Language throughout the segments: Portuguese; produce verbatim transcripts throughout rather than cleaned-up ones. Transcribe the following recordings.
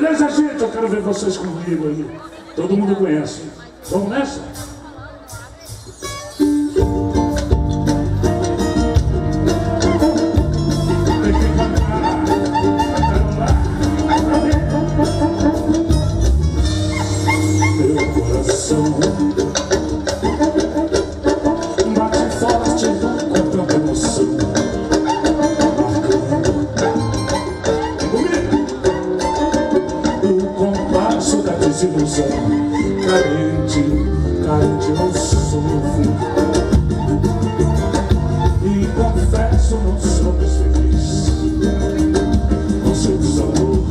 Beleza, gente? Eu quero ver vocês comigo aí. Todo mundo conhece. Vamos nessa? Meu coração bate forte com tanta emoção, o compasso da desilusão. Carente, carente eu sofro, e confesso não sou mais feliz com seu desamor.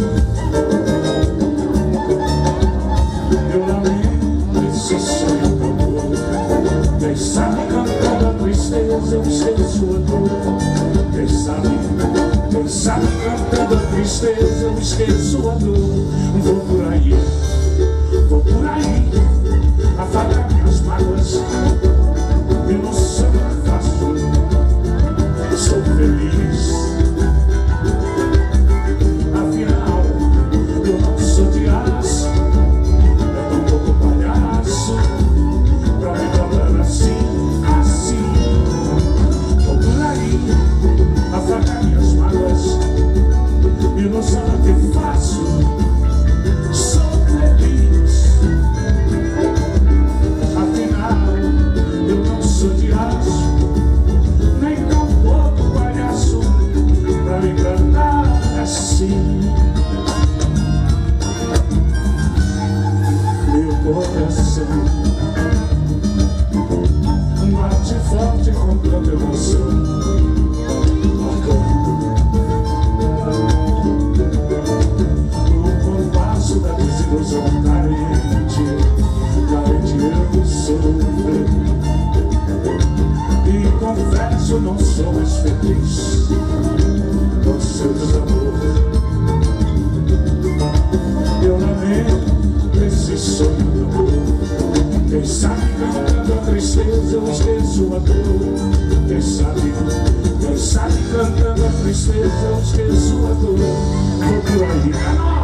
Eu lamento esse sonho acabou. Quem sabe cantando a tristeza eu esqueço a dor. Quem sabe, quem sabe cantando a tristeza eu esqueço a dor. Vou por aí, vou por aí, afagar minhas mágoas. Eu não sou mais fácil, sou feliz. Afinal, eu não sou de aço, é tão pouco palhaço pra me tratar assim, assim. Vou por aí, afagar minhas mágoas. Eu não sou nada que faço, sou feliz. Afinal, eu não sou de aço, nem tão pouco palhaço pra me tratar assim. Meu coração bate forte com tanta emoção, marcando o compasso da desilusão. Carente, carente eu sofro, e confesso não sou mais feliz com seu desamor. Eu lamento esse sonho do amor. Quem sabe cantando a tristeza eu esqueço a dor. Quem sabe, quem sabe cantando a tristeza eu esqueço a dor. Vou por aí,